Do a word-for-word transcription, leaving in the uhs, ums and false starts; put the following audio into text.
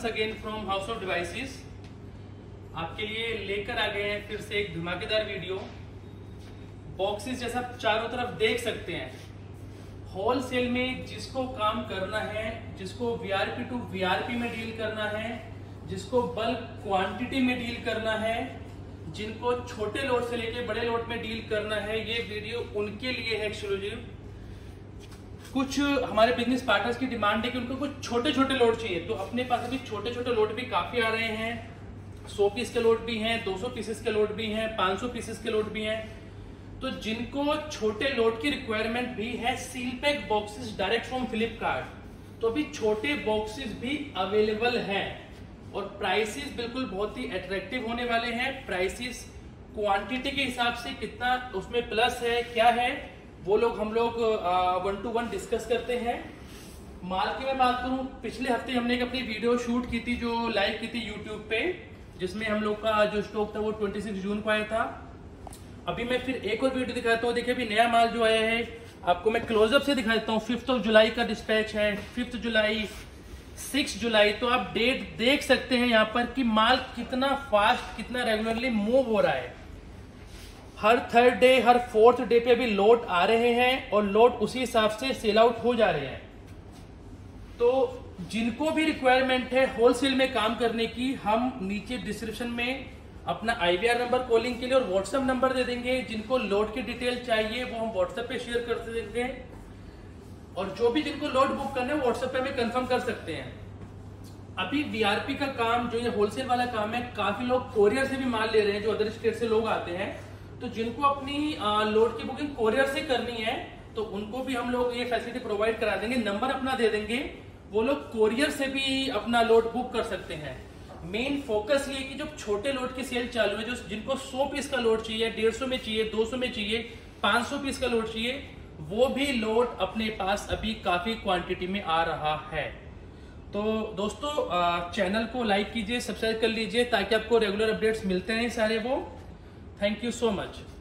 Once again from house of devices. आपके लिए लेकर आ गए हैं फिर से एक धमाकेदार वीडियो। बॉक्सेस जैसा चारों तरफ देख सकते हैं, होलसेल में जिसको काम करना है, जिसको वीआरपी टू वीआरपी में डील करना है, जिसको बल्क क्वांटिटी में डील करना है, जिनको छोटे लोट से लेके बड़े लोट में डील करना है, ये वीडियो उनके लिए है एक्सक्लूसिव। कुछ हमारे बिजनेस पार्टनर्स की डिमांड है कि उनको कुछ छोटे छोटे लोट चाहिए, तो अपने पास अभी छोटे छोटे लोट भी काफी आ रहे हैं। सौ पीस के लोट भी हैं, दो सौ पीसेस के लोट भी हैं, पाँच सौ पीसेस के लोट भी हैं। तो जिनको छोटे लोट की रिक्वायरमेंट भी है, seal pack boxes direct from Flipkart, तो अभी छोटे बॉक्सेस भी अवेलेबल हैं और प्राइसेस बिल्कुल बहुत ही अट्रैक्टिव होने वाले हैं। प्राइसेस क्वांटिटी के हिसाब से कितना उसमें प्लस है, क्या है, वो लोग हम लोग वन टू वन डिस्कस करते हैं। माल की मैं बात करूं, पिछले हफ्ते हमने एक अपनी वीडियो शूट की थी जो लाइव की थी यूट्यूब पे, जिसमें हम लोग का जो स्टॉक था वो छब्बीस जून को आया था। अभी मैं फिर एक और वीडियो दिखाता हूँ। देखिए अभी नया माल जो आया है, आपको मैं क्लोजअप से दिखा देता हूँ। फिफ्थ ऑफ जुलाई का डिस्पैच है, फिफ्थ जुलाई, सिक्स जुलाई। तो आप डेट देख सकते हैं यहाँ पर कि माल कितना फास्ट, कितना रेगुलरली मूव हो रहा है। हर थर्ड डे, हर फोर्थ डे पे भी लोट आ रहे हैं और लोट उसी हिसाब से सेल आउट हो जा रहे हैं। तो जिनको भी रिक्वायरमेंट है होलसेल में काम करने की, हम नीचे डिस्क्रिप्शन में अपना आईवीआर नंबर कॉलिंग के लिए और व्हाट्सएप नंबर दे देंगे। जिनको लोट की डिटेल चाहिए वो हम व्हाट्सएप पे शेयर कर देंगे, और जो भी जिनको लोट बुक करना है व्हाट्सएप पे हमें कंफर्म कर सकते हैं। अभी वीआरपी का काम जो ये होलसेल वाला काम है, काफी लोग कोरियर से भी माल ले रहे हैं, जो अदर स्टेट से लोग आते हैं। तो जिनको अपनी लोड की बुकिंग कोरियर से करनी है तो उनको भी हम लोग ये फैसिलिटी प्रोवाइड करा देंगे। नंबर अपना दे देंगे, वो लोग कोरियर से भी अपना लोड बुक कर सकते हैं। मेन फोकस ये कि जो छोटे लोड की सेल चालू है, जो जिनको सौ पीस का लोड चाहिए, डेढ़ सौ में चाहिए, दो सौ में चाहिए, पाँच सौ पीस का लोड चाहिए, वो भी लोड अपने पास अभी काफी क्वांटिटी में आ रहा है। तो दोस्तों चैनल को लाइक कीजिए, सब्सक्राइब कर लीजिए ताकि आपको रेगुलर अपडेट्स मिलते रहें सारे वो। Thank you so much.